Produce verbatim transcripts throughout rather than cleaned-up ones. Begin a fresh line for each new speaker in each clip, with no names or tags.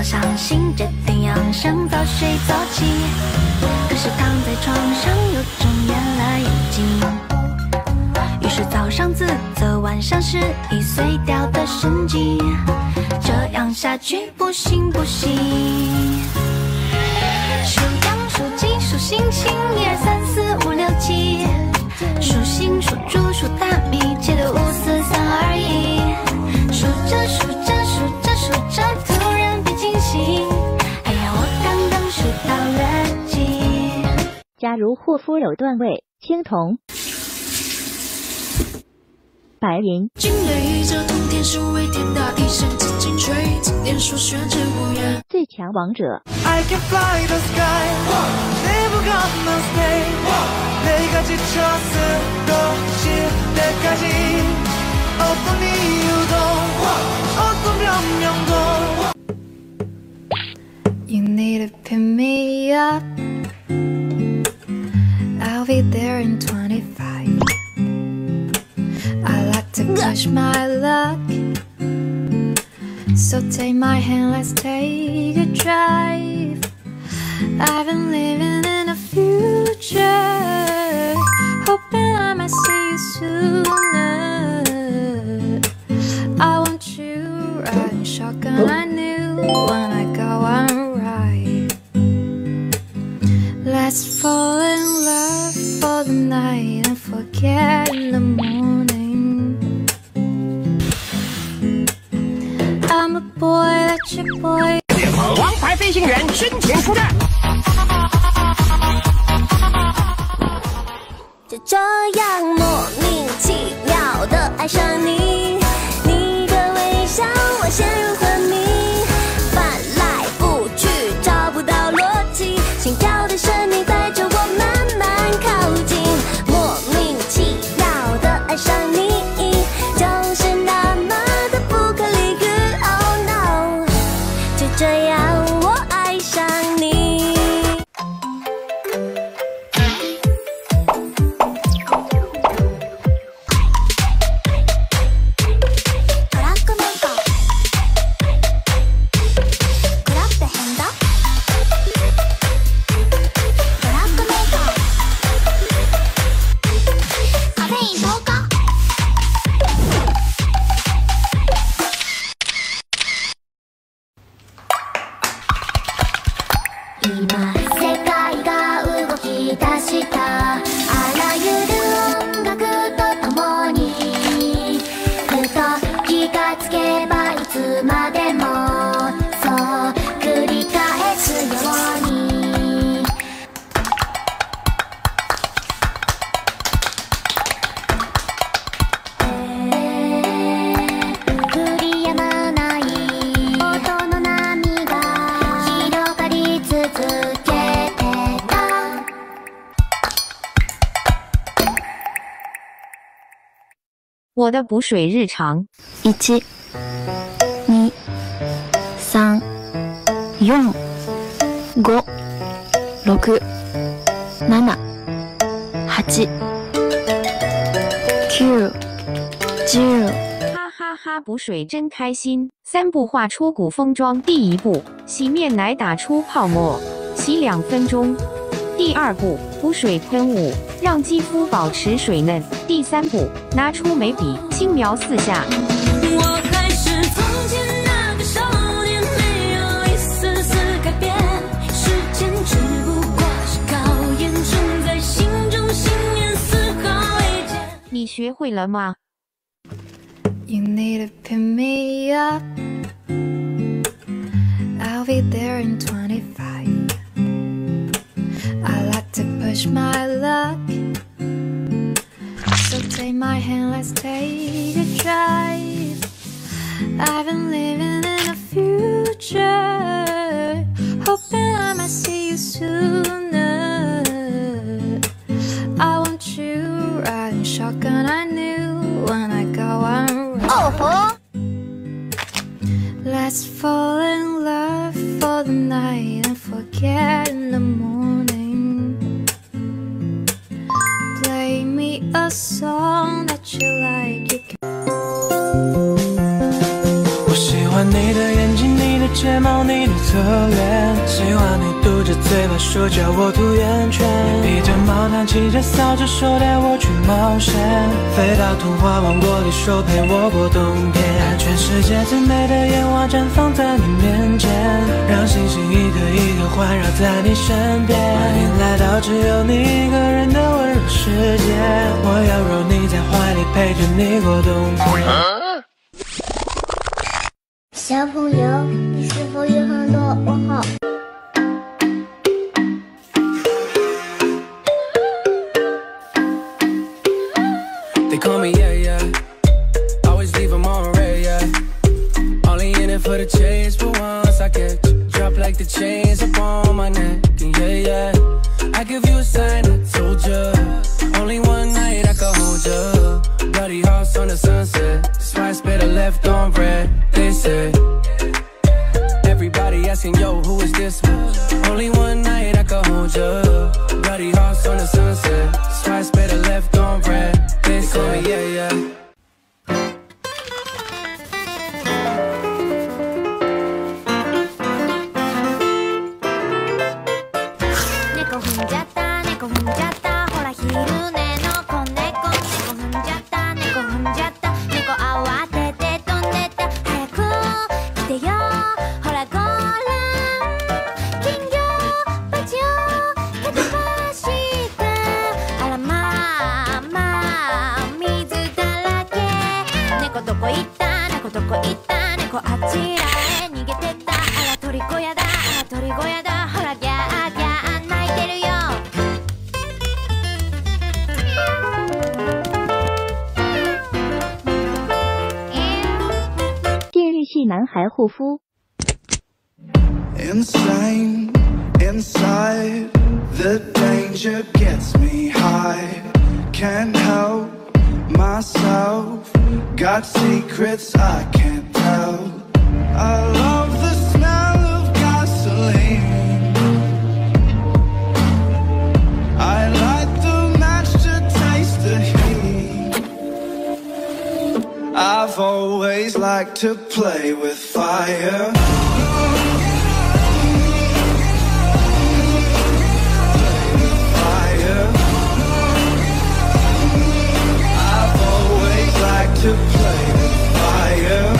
相信这天养生早睡早起，可是躺在床上又睁眼了眼睛，于是早上自责，晚上失忆碎掉的神经，这样下去不行不行。数羊数鸡数星星，一二三四五六七，数星数猪数大米，记得五四三二一。数着数着数着数着，突然被惊醒，哎呀，我刚刚数到了几？
加入护肤有段位，青铜、白银。
惊雷这通天是为天大地神之精髓，经典数学之无言。
最强王者。
I can fly the sky， 내부가 no stay， 내가 지쳤을 것일 때까지， 어떤 이유도 어떤 변명도。
You need to pick me up， I'll be there in twenty-five。 I like to push my luck， so take my hand, let's take a drive. I've been living in the future, hoping I might see you sooner. I want you riding shotgun, I knew when I go I'm right. Let's fall in love for the night and forget in the morning. I'm a boy, that's your boy。
王牌飞行员深情出战。
就这样莫名其妙的爱上你，你的微笑我陷入昏迷，翻来覆去找不到逻辑，心跳的声音带着我慢慢靠近，莫名其妙的爱上你，就是那么的不可理喻。Oh no， 就这样我爱上你。
我的补水日常：
一、二、三、四、五、六、七、九、十。
哈哈哈！补水真开心。三步画出古风妆。第一步，洗面奶打出泡沫，洗两分钟。第二步，补水喷雾，让肌肤保持水嫩。第三步，拿出眉笔，轻描四下。
我还是从前那个少年，没有一丝丝改变。时间只不过是考验，种在心中信念丝毫未减。
你学会了吗？
You need to pick me up, I'll be there in twenty-five. I like to push my luck, so take my hand, let's take a drive. I've been living in the future, hoping I might see you sooner. I want you riding shotgun, I knew when I go I'm
Oh, huh?
Let's fall in love for the night and forget in the morning. Play me a song that you like. You can
我喜欢你的眼睛，你的睫毛你的侧脸，喜欢你嘟着嘴巴说叫我涂圆圈，你披着毛毯骑着扫帚说带我去冒险，飞到童话王国里说陪我过冬天，全世界最美的烟花绽放在你面前，让星星一颗一颗环绕在你身边，欢迎来到只有你一个人的温柔世界，我要揉你在怀里陪着你过冬天。
小朋友，你是否有很多问号
？They call me yeah yeah, always leave them on red yeah. Only in it for the chase, but once I catch you, drop like the chains up on my neck. And yeah yeah, I give you a sign I told ya. Only one night I could hold ya. Bloody hearts on the sunset, that's why I spit a left on red. They say everybody asking yo, who is this one? Only one night I could hold ya. Bloody hearts on the sunset, that's why I spit a left on red. They call me yeah yeah.
猫踏んじゃった猫踏んじゃったほら昼寝の子猫猫踏んじゃった猫踏んじゃった猫慌てて飛んでった早く来てよほらご覧金魚鉢を蹴飛ばしてあらまあまあ水だらけ猫どこ行った猫どこ行った猫あちらへ逃げてったあら鳥小屋だあら鳥小屋だほらギャーギャー泣いてるよ
电日系男孩护肤。
Insane, inside, the danger gets me high. Can't help myself, got secrets I can't tell. I love the smell of gasoline. I light the match to taste the heat. I've always liked to play with fire. To play with fire.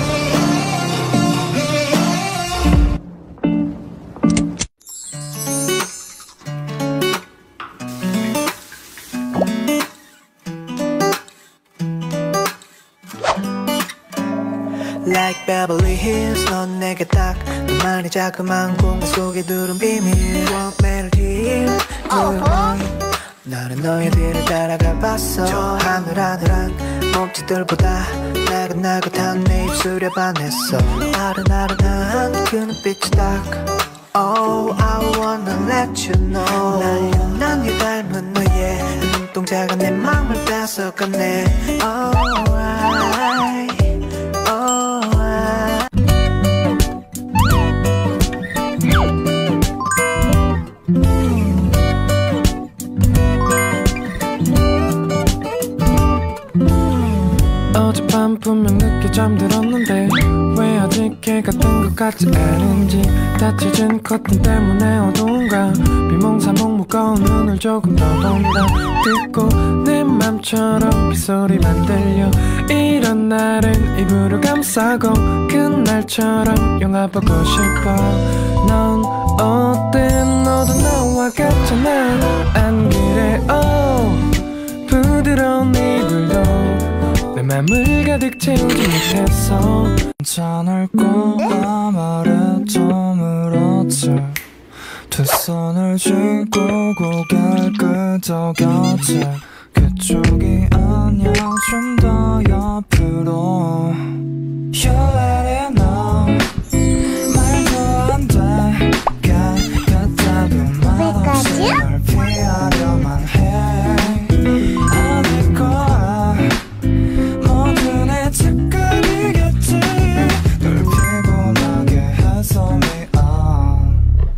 Like Beverly Hills, 넌 내게 딱 너만의 자그마한 공간 속에 두른 비밀. What melody? 나는 너의 뒤를 따라가 봤어. 저 하늘하늘한 몸짓들보다 나긋나긋한 내 입술에 반했어. 아른아른한 그 눈빛이 딱 Oh, I wanna let you know. 난 유난히 닮은 너의 눈동자가 내 맘을 뺏어가네. Alright, alright. 어젯밤 분명 늦게 잠들었는데 왜 아직 해가 뜬 것 같지 않은지 닫혀진 커튼 때문에 어두운가 비몽사몽 무거운 눈을 조금 더 본다 듣고 내 맘처럼 빗소리만 들려 이런 날은 이불을 감싸고 그날처럼 영화 보고 싶어 넌 어때 너도 나와 같잖아 안 그래 oh 부드러운 이불도 내 맘을 가득 채우지 못했어 괜찮을 거라 말했죠 물었지 두 손을 쥐고 고개를 끄덕였지 그쪽이 아니야 좀 더 옆으로 You let it know 말도 안 돼 가깝다고 말없이 널 피하려만 해 아닐 거야 모든 내 착각이겠지 널 피곤하게 해서 미안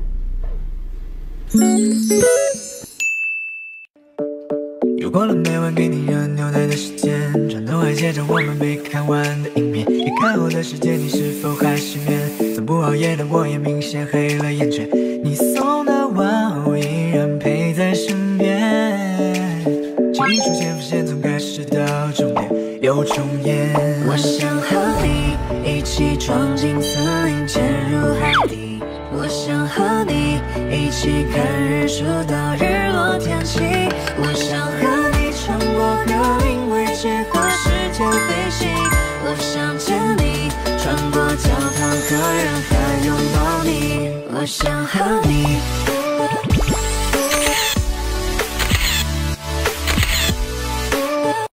有过了每晚给你热牛奶的时间转头还接着我们没看完的影片一看后的世界你是否还失眠总不好熬夜的我也明显黑了眼圈，你送的晚后依然陪在身边，记忆出现浮现，从开始到终点又重演。
我想和你一起闯进森林，潜入海底。我想和你一起看日出到日落天晴。我想和你穿过格林威治和时间飞行。我想牵你穿过教堂和人海拥抱你。我想和你。